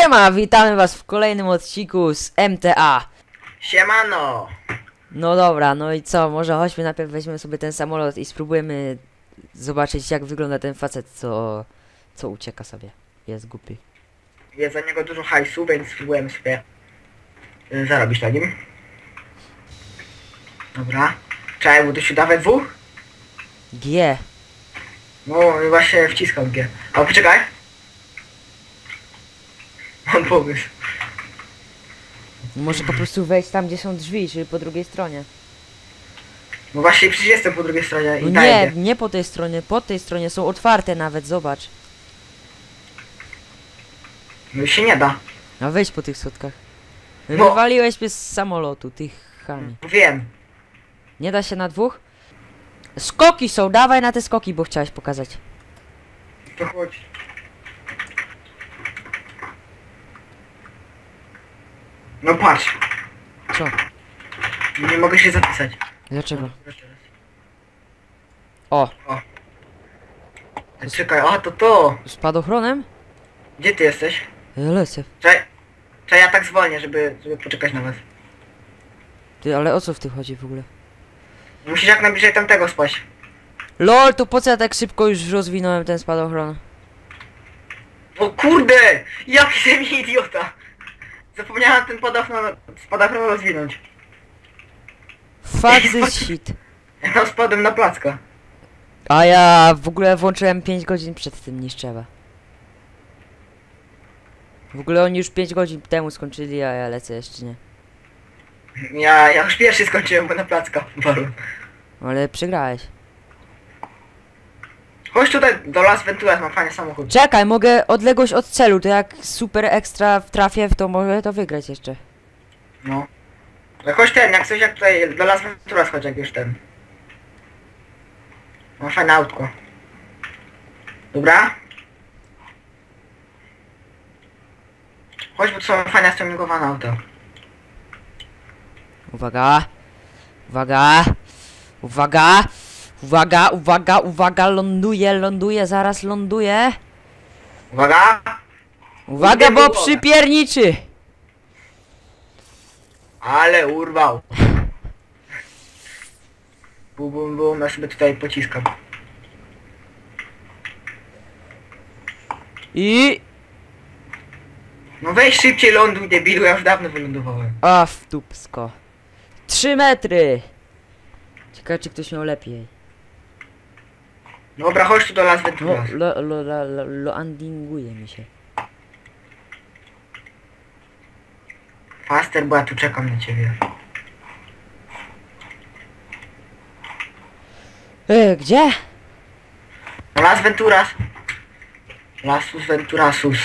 Siema, witamy was w kolejnym odcinku z MTA. Siemano! No dobra, no i co, może chodźmy najpierw weźmiemy sobie ten samolot i spróbujemy zobaczyć jak wygląda ten facet, co ucieka sobie. Jest głupi. Jest za niego dużo hajsu, więc spróbujemy sobie zarobić na nim. Dobra. Czekaj, bo to się da we dwóch? G. No właśnie wciskam G. O, poczekaj. Mam pomysł. Może po prostu wejść tam gdzie są drzwi, czyli po drugiej stronie. No właśnie przecież jestem po drugiej stronie No i nie, daję. nie po tej stronie są otwarte nawet, zobacz. No i się nie da. A wejdź po tych schodkach. No. Wywaliłeś mnie z samolotu, tych chami. Wiem. Nie da się na dwóch? Skoki są, dawaj na te skoki, bo chciałeś pokazać. To chodź. No patrz. Co? Nie mogę się zapisać. Dlaczego? O, Czekaj, a to. spadochronem? Gdzie ty jesteś? Lecę. Czekaj, ja tak zwolnię, żeby poczekać na was. Ty, ale o co w tym chodzi w ogóle? Musisz jak najbliżej tamtego spaść. LOL, to po co ja tak szybko już rozwinąłem ten spadochron? O kurde! Jaki jestem idiota! Zapomniałem ten spadochron rozwinąć. Fuck this shit. Ja tam spadłem na placka. A ja w ogóle włączyłem 5 godzin przed tym niż trzeba. W ogóle oni już 5 godzin temu skończyli, a ja lecę jeszcze nie. Ja już pierwszy skończyłem, bo na placka umarłem. Ale przegrałeś. Chodź tutaj do Las Venturas, mam fajny samochód. Czekaj, mogę odległość od celu, to jak super ekstra trafię w to mogę to wygrać jeszcze. No. Ale chodź jak coś jak tutaj do Las Venturas chodź jak już ten. Mam fajne autko. Dobra? Chodź, bo to są fajne stuningowane auta. Uwaga! Uwaga! Uwaga! Uwaga, uwaga, uwaga, ląduje, zaraz ląduje. Uwaga! Uwaga, bo przypierniczy! Ale urwał. Bum, bum, bum, ja sobie tutaj pociskam. I... No weź szybciej ląduj, debilu, ja już dawno wylądowałem. A, w dupsko. 3 metry! Ciekawe, czy ktoś miał lepiej. Dobra, chodź tu do Las No, Venturas. loandinguje mi się. Faster, bo ja tu czekam na ciebie. Gdzie? No Las Venturas. Lasus Venturasus.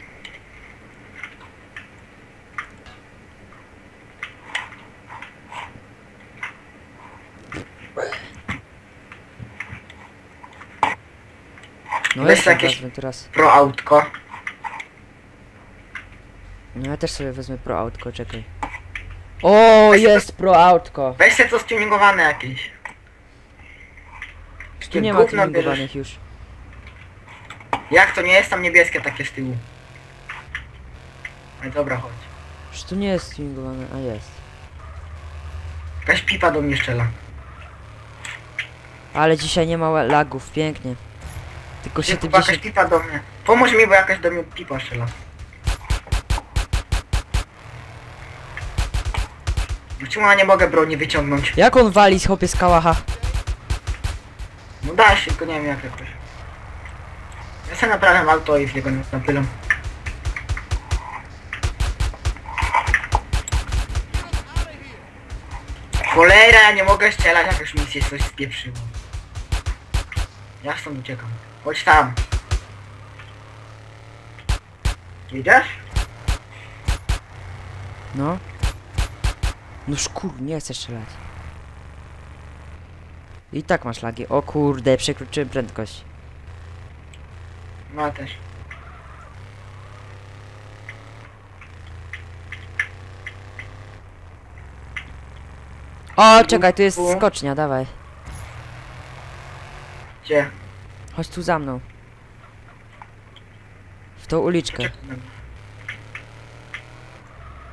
No Weź jest jakieś- jakieś teraz. Pro autko. No ja też sobie wezmę pro autko, czekaj. O, Weź jest pro autko. Weź se to stuningowane jakieś. Tu nie ma Gówno tuningowanych już. Jak to nie jest tam niebieskie takie z tyłu? No dobra, chodź. Już tu nie jest tuningowane, a jest. Jakaś pipa do mnie strzela. Ale dzisiaj nie ma lagów, pięknie. Tylko Gdzie kurwa, jakaś 70... pipa do mnie. Pomóż mi, bo jakaś do mnie pipa strzela. Czemu ja nie mogę broni wyciągnąć? Jak on wali z chłopie z kałacha? No da się, tylko nie wiem jak jakoś. Ja sobie naprawiam auto i w niego napylam. Cholera, ja nie mogę strzelać, jak już mi się coś spieprzyło. Ja stąd uciekam. Chodź tam. Idziesz? No. No szkur, nie chcę strzelać. I tak masz lagi. O kurde, przekroczyłem prędkość. No ja też. O, czekaj, tu jest skocznia, dawaj. Gdzie? Chodź tu za mną. W tą uliczkę. Czekaj na mnie.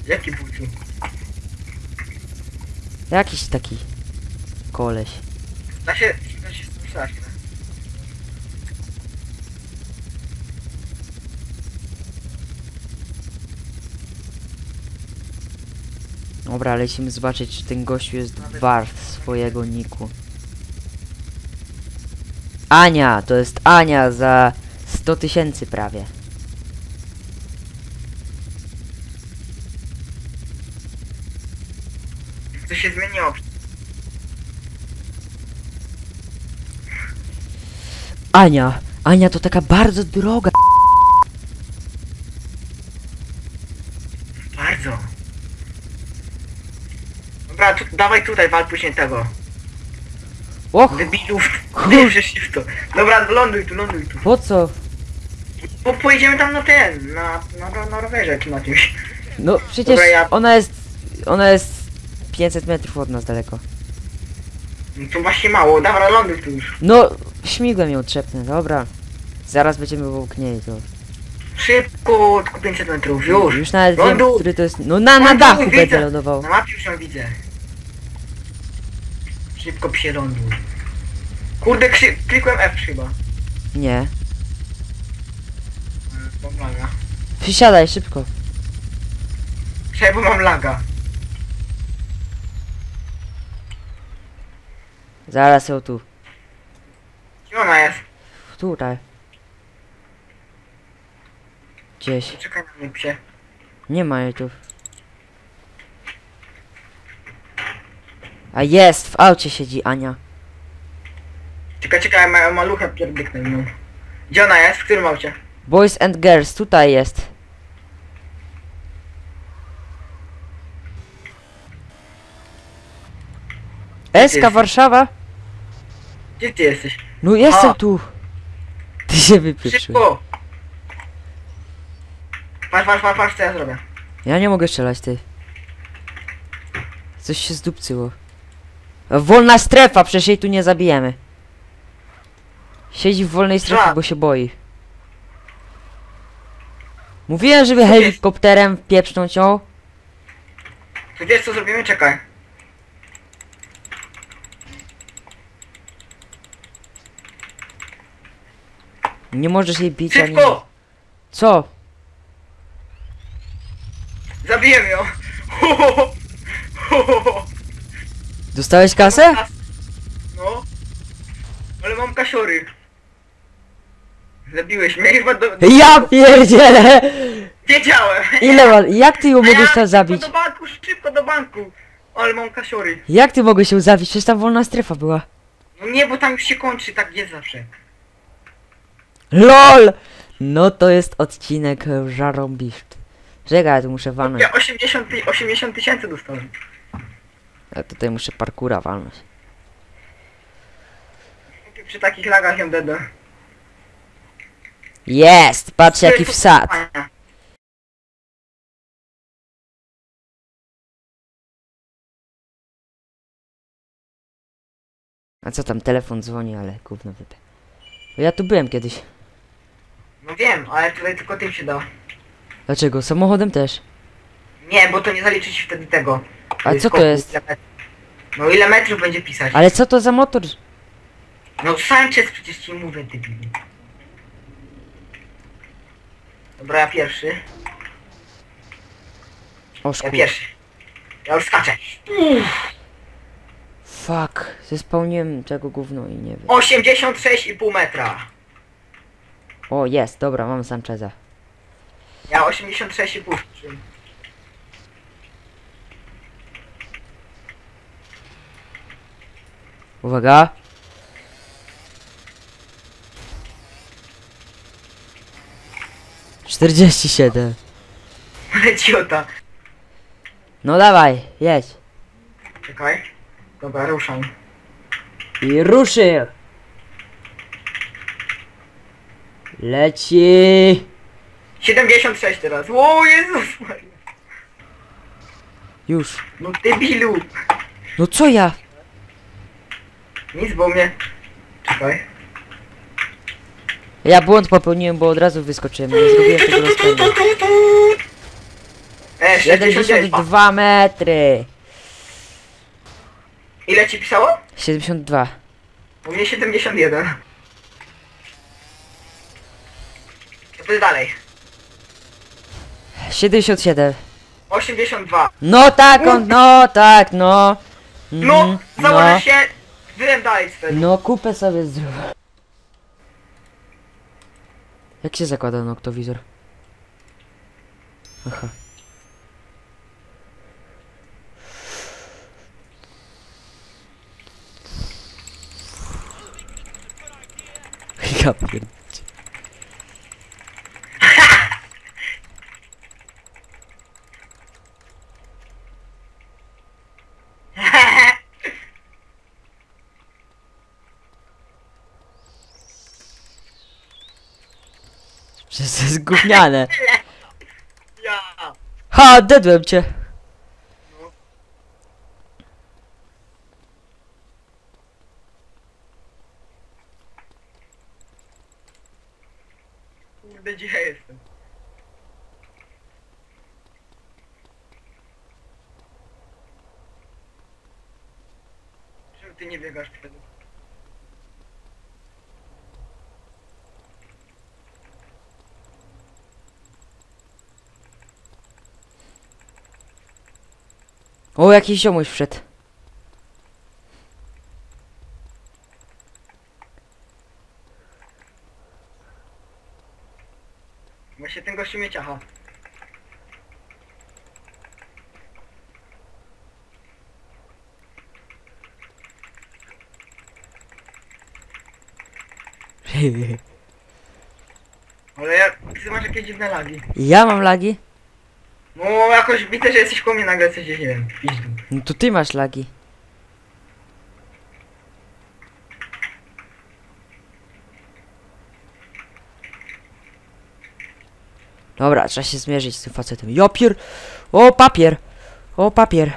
Jaki bucu? Jakiś taki koleś. Da się straszne. Dobra, lecimy zobaczyć, czy ten gościu jest wart swojego niku. Ania, to jest Ania za 100 000 prawie. Co się zmieniło? Ania to taka bardzo droga. Bardzo. Dobra, dawaj tutaj, wal później tego. Och, Debilów. Kur- Wierzysz się w to. Dobra, ląduj tu. po co? Bo pojedziemy tam na ten, na rowerze czy na czymś. No przecież Dobra, ona jest 500 metrów od nas daleko. No to właśnie mało, dobra, ląduj tu już. No, śmigłem ją trzepnę, dobra. Zaraz będziemy obok niej, to. Szybko, tylko 500 metrów, już. Już nawet wiem, Ląduj. który to jest. No na Ląduj, dachu widzę. będę lądował. Na mapie już ją widzę. Szybko psie ląduj. Kurde, klikłem F chyba. Nie. Mam laga. Przysiadaj szybko. Czekaj, bo mam laga. Zaraz ją tu. Gdzie ona jest? Tutaj. Gdzieś. Czekaj na mnie, psie. Nie ma jej tu. A jest, w aucie siedzi Ania. Czekaj, malucha pierdyknę mną. Gdzie ona jest? W którym aucie? Boys and girls, tutaj jest. Eska jesteś? Warszawa? Gdzie ty jesteś? No jestem A. tu. Ty się wypieprzyłeś. Szybko! Patrz, co ja zrobię. Ja nie mogę strzelać, ty. Coś się zdupcyło. Wolna strefa, przecież jej tu nie zabijemy. Siedzi w wolnej strefie, Żart. bo się boi. Mówiłem, żeby helikopterem pieprznąć ją. To wiesz co zrobimy? Czekaj. Nie możesz jej bić ani... Szybko! Co? Zabiję ją! Dostałeś kasę? No. Ale mam kasiory. Zabiłeś mnie chyba Ja pierdzielę! Wiedziałem! Jak ty ją mogłeś tam zabić? Szybko do banku! Ale mam kasiory. Jak ty mogłeś ją zabić? Przecież tam wolna strefa była. No nie, bo tam już się kończy, tak jest zawsze. LOL! No to jest odcinek żarąbiszty. Czekaj, tu muszę walnąć. Ja 80 tysięcy dostałem. Ja tutaj muszę parkura walnąć. Przy takich lagach ją dedę. Jest! Patrz jaki wsad. A co tam, telefon dzwoni, ale gówno wypę. Ja tu byłem kiedyś. No wiem, ale tutaj tylko tym się da. Dlaczego? Samochodem też. Nie, bo to nie zaliczy ci wtedy tego. A co to skoku, jest? ile metrów. No ile metrów będzie pisać? Ale co to za motor? No Sanchez przecież ci mówię, ty bibi. Dobra, ja pierwszy. O Ja szkur. pierwszy. Ja już skaczę. Fuck. Zespełniłem tego gówno i nie wiem. 86,5 metra. O, jest, dobra, mam Sancheza. Ja 86,5. Uwaga. Czterdzieści 47. Ale ciota. No dawaj, jedź. Czekaj. Dobra, ruszam. I ruszy. Leci. 76 teraz. O Jezus Maria. Już. No debilu. No co ja? Nic, bo mnie... Czekaj. Ja błąd popełniłem, bo od razu wyskoczyłem. Nie zrobiłem tego rozpędu. 62. 72 metry. Ile ci pisało? 72. U mnie 71. To jest dalej. 77. 82. No tak, no tak, no. No, Mhm, założę się. Byłem dalej z No kupę sobie zrób. Jak się zakłada noktowizor? Aha. Ja pierdolę. Przecież to jest gówniane. Ja. Ha, dedłem cię. Kurde, gdzie ja jestem? Czemu ty nie biegasz wtedy? O, jakiś ziomuś wszedł. Właśnie ten gościu mnie ciacha. Ale ja... Ty masz jakieś dziwne lagi. Ja mam lagi? No jakoś widzę, że jesteś koło mnie nagle coś, nie wiem, w pizdu. No to ty masz lagi. Dobra, trzeba się zmierzyć z tym facetem. Jopier! O, papier! O, papier!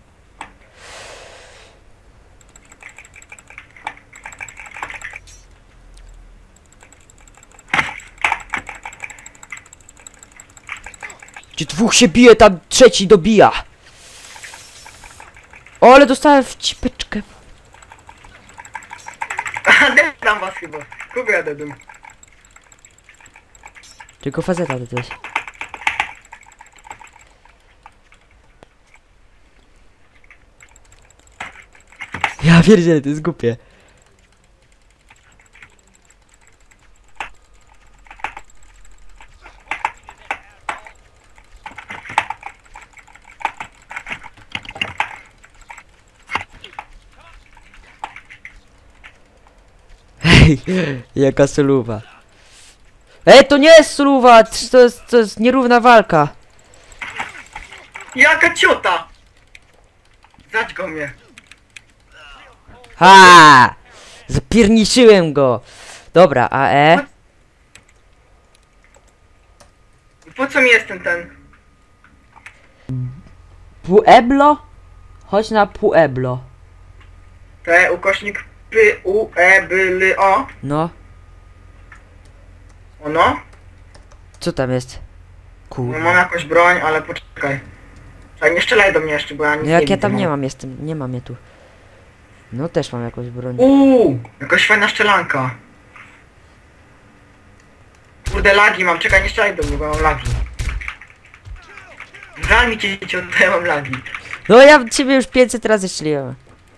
Gdzie dwóch się bije, tam trzeci dobija! O, ale dostałem w cipeczkę. Dedam was chyba. Kogo ja dedam? Tylko faceta dodałeś. Ja pierdzielę, to jest głupie. Hej, jaka soluwa. Ej, to nie jest soluwa, to jest nierówna walka. Jaka ciota! Zacz go mnie. Ha! Zapierniczyłem go. Dobra, AE. Po co mi jest ten? Pueblo? Chodź na Pueblo. Ukośnik P-U-E-B-L-O. No, Ono? co tam jest? No, Kurwa. mam jakąś broń, ale poczekaj. Czekaj, nie strzelaj do mnie jeszcze, bo ja nic No jak nie ja tam widzę. nie mam, nie mam je tu. No też mam jakąś broń. Jakaś fajna szczelanka. Kurde, lagi mam, czekaj, nie strzelaj do mnie, bo mam lagi. Żal mi cię, to ja mam lagi. No ja ciebie już 500 razy strzeliłem.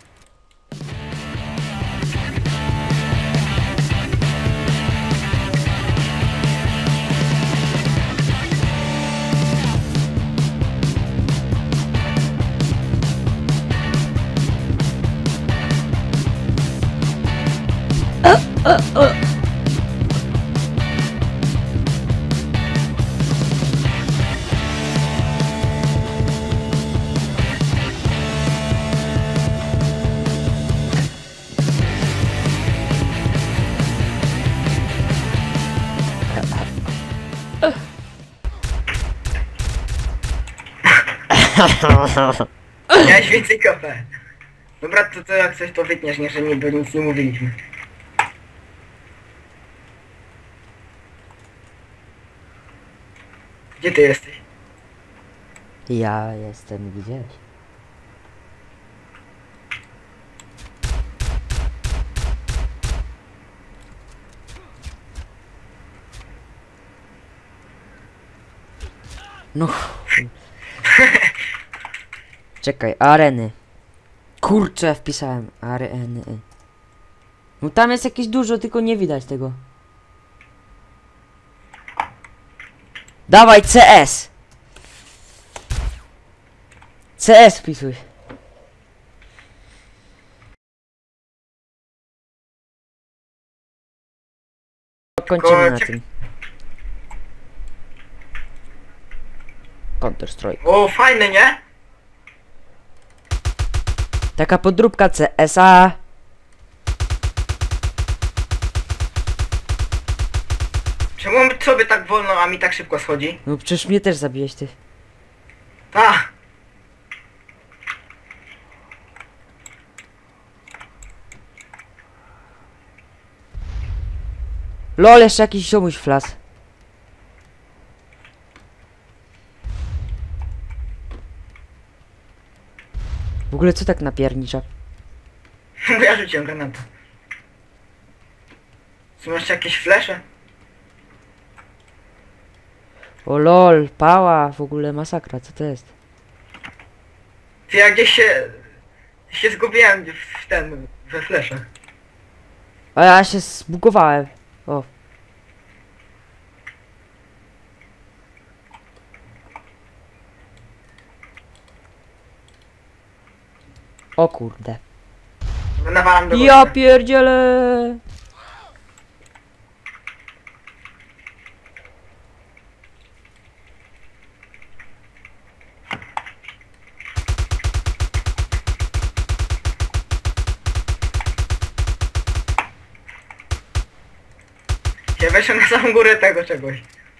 Miałeś więcej KP. Dobra, to jak coś to wytniesz, nie, że niby nic nie mówiliśmy. Gdzie ty jesteś? Ja jestem gdzieś. No. Czekaj, areny. Kurczę, wpisałem areny. No tam jest jakieś dużo, tylko nie widać tego. Dawaj CS! CS wpisuj. Kończymy na tym. Counter Strike. O, fajny, nie? Taka podróbka CSA. Czemu sobie tak wolno, a mi tak szybko schodzi? No przecież mnie też zabiłeś ty. A! LOL, jeszcze jakiś ziomuś flas. W ogóle co tak napiernicza? Bo ja rzuciłem granatę. Są jeszcze jakieś flesze? O LOL, pała, w ogóle masakra, co to jest? Ty, ja gdzieś się zgubiłem we fleszach. A ja się zbugowałem. O. O kurde. Nawalam do Ja gościa. pierdzielę. Ja weszłem na samą górę tego czegoś.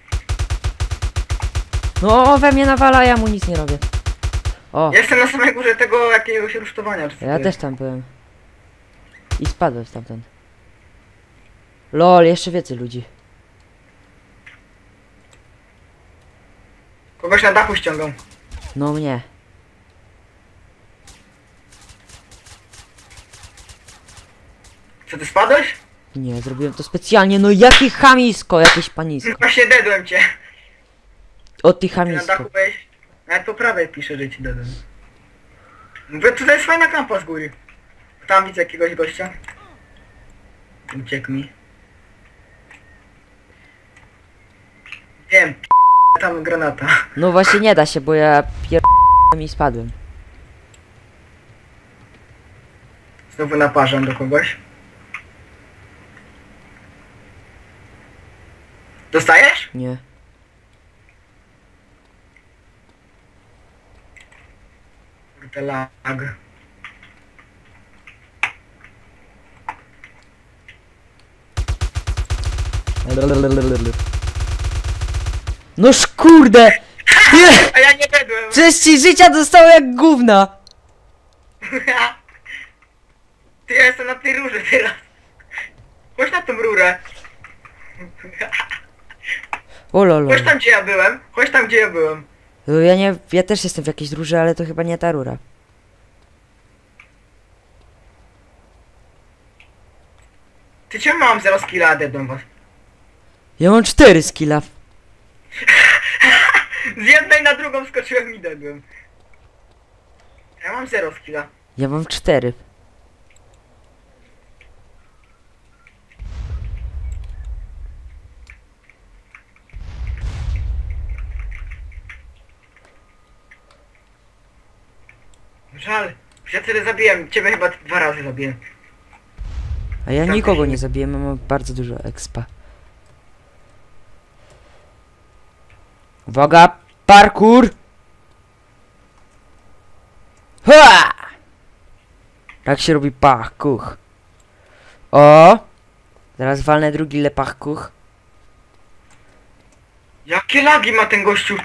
No we mnie nawala, ja mu nic nie robię. O, Jestem na samej górze tego jakiegoś rusztowania. Czy co ja to też jest? tam byłem. I spadłem stamtąd. LOL, jeszcze więcej ludzi. Kogoś na dachu ściągam. No mnie. Co, ty spadłeś? Nie, zrobiłem to specjalnie. No jakie chamisko, jakieś panisko. Właśnie dedłem cię. O ty Ty na chamisko. dachu byłeś. Nawet po prawej pisze, że ci dedłem. Mówię, tutaj jest fajna kampa z góry. Tam widzę jakiegoś gościa. Uciekł mi. Wiem, tam granata. No właśnie nie da się, bo ja i spadłem. Znowu naparzam do kogoś. Dostajesz? Nie. Kurde, lag. No kurde! A ja nie dedłem. Przecież ci życia dostało jak gówna! Ty, ja jestem na tej rurze teraz. Chodź na tą rurę. O lolo. Chodź tam, gdzie ja byłem. Chodź tam, gdzie ja byłem. No ja też jestem w jakiejś rurze, ale to chyba nie ta rura. Ty czemu mam 0 skilla, a dedłem was? Ja mam 4 skilla. Z jednej na drugą skoczyłem i dedłem. Ja mam 0 skilla. Ja mam 4. Żal. Ja tyle zabiłem. Ciebie chyba 2 razy zabiłem. A ja Tam nikogo też nie nie. zabiłem, mam bardzo dużo expa. Uwaga, parkour! Ha! Tak się robi parkour. O! Zaraz walnę drugi lepachkuch. Jakie lagi ma ten gościu?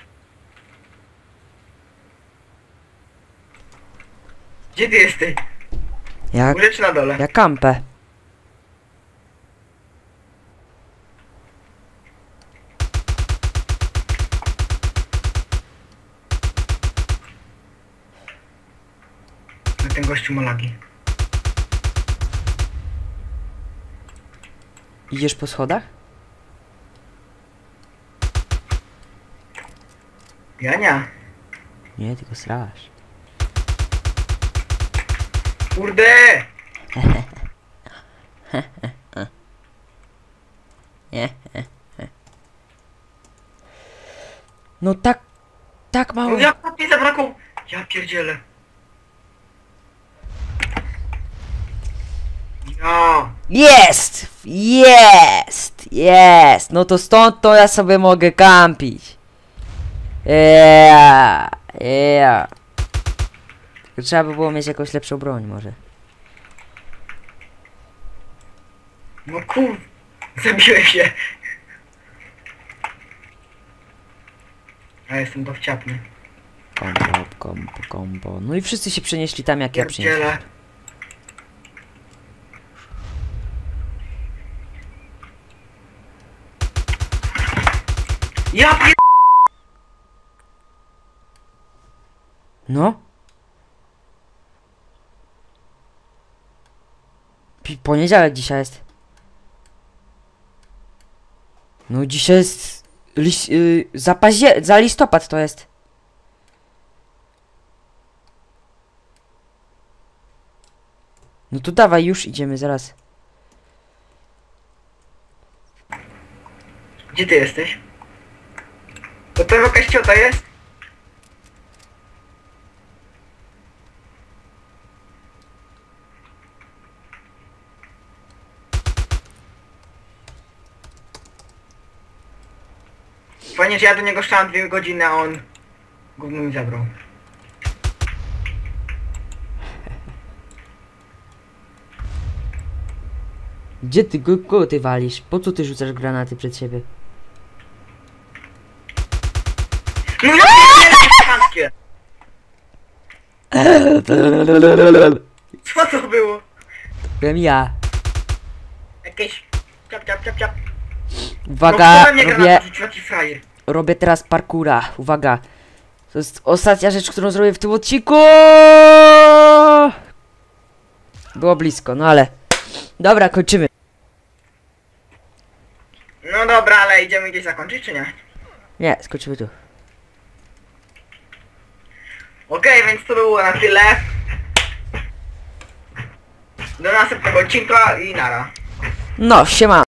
Gdzie ty jesteś? Jak, Górze czy na dole? jak kampę. No ten gościu ma lagi. Idziesz po schodach? Ja nie. Nie, tylko srasz. Kurde! No tak mało. No jak mi zabrakło? Ja pierdzielę. Ja. Jest! Jest! Jest! No to stąd to ja sobie mogę kampić. Yeah! Yeah! Tylko trzeba by było mieć jakąś lepszą broń może. No kur... Zabiłem się. Ja jestem dowciapny. Kombo. No i wszyscy się przenieśli tam jak ja przyniosłem. Pierdzielę. Ja pier... No? Poniedziałek dzisiaj jest. No dzisiaj jest... za listopad to jest. No to dawaj, już idziemy zaraz. Gdzie ty jesteś? To jakaś ciota jest? Fajnie, że ja do niego szłam 2 godziny, a on... Gówno mi zabrał. Gdzie ty, kogo ty walisz? Po co ty rzucasz granaty przed siebie? No ja pierdzielę, co to było? Byłem ja. Jakieś... Ciap. Uwaga, No, robię, taki frajer. robię teraz parkura. Uwaga. To jest ostatnia rzecz, którą zrobię w tym odcinku. Było blisko, no ale... Dobra, kończymy. No dobra, ale idziemy gdzieś zakończyć, czy nie? Nie, skończymy tu. Okej, więc to było na tyle. Do następnego odcinka i nara. No, siema.